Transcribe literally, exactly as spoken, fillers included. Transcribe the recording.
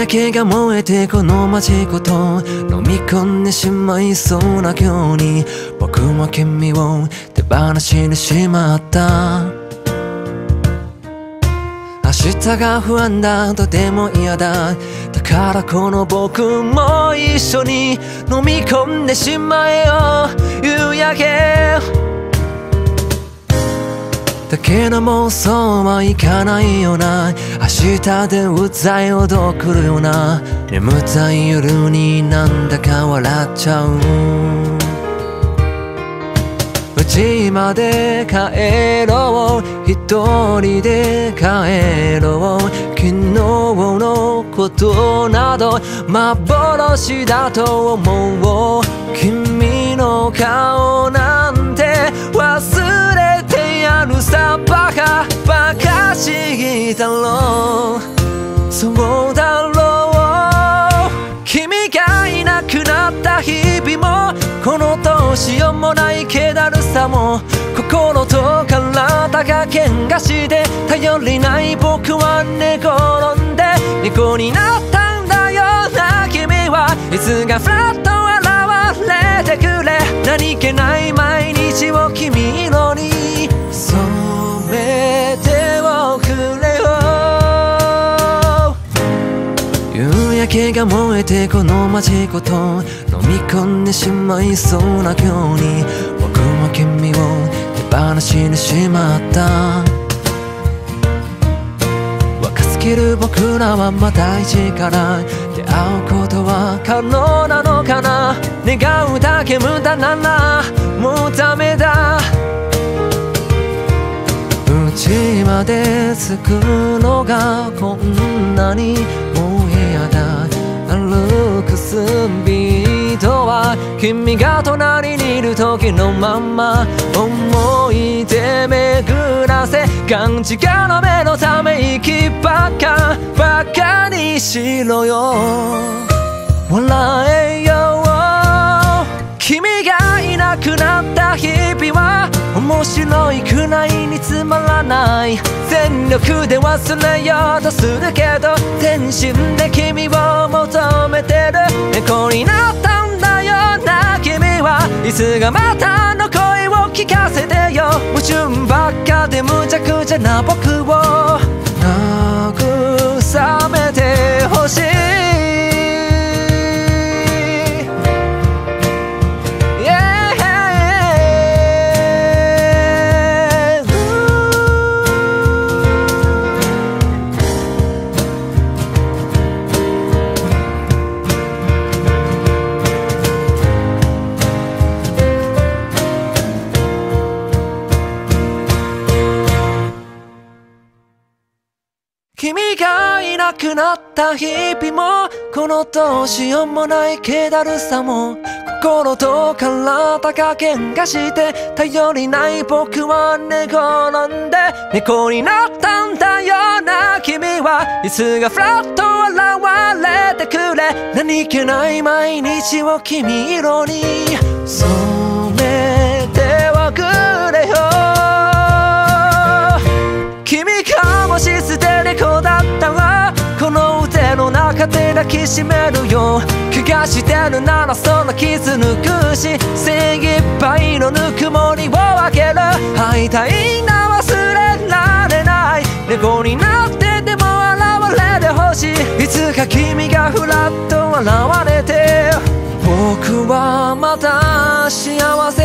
焼けが燃えてこの街ごと飲み込んでしまいそうな今日に僕も君を手放しにしまった。明日が不安だとても嫌だ。だからこの僕も一緒に飲み込んでしまえよ夕焼け。だけどもそうはいかないよな。明日でうざいほど来るよな。眠たい夜になんだか笑っちゃう。家まで帰ろう一人で帰ろう。昨日のことなど幻だと思う。君の顔なんて忘れてやるさ。バカバカしいだろう。そうだろう。君がいなくなった日々もこのどうしようもない気だるさも心と体が喧嘩して頼りない僕は寝転んで猫になったんだよな。君はいつかフラッと現れてくれ。何気ない毎日を君色に染めておくれよ。夕焼けが燃えてこの街ごと飲み込んでしまいそうな今日に僕も君を手放しにしまった。若すぎる僕らはまた一から出会うことは可能なのかな。願うだけ無駄ならもうダメだ。家まで着くのがこんなにもう嫌だ。歩くスピードは君が隣にいる時のまま思い出巡らせがんじがらめのため息ばっかバカにしろよ。笑えよ。君がいなくなった日々は面白いくらいにつまらない。全力で忘れようとするけど全身で君を求めてる。猫になったんだよな君はいつがまたあの声を聞かせてよ。矛盾ばっかで無茶苦茶な僕を慰めてほしい。君がいなくなった日々もこのどうしようもない気だるさも心と体が喧嘩して頼りない僕は寝転んで猫になったんだよな。君はいつがフラッと現れてくれ。何気ない毎日を君色に染めておくれよ。君がもし捨て猫だったらこの腕の中で抱きしめるよ。怪我してるならその傷抜くし精一杯のぬくもりをあげる。会いたいな忘れられない猫になってでも現れてほしい。いつか君がふらっと現れて僕はまた幸せ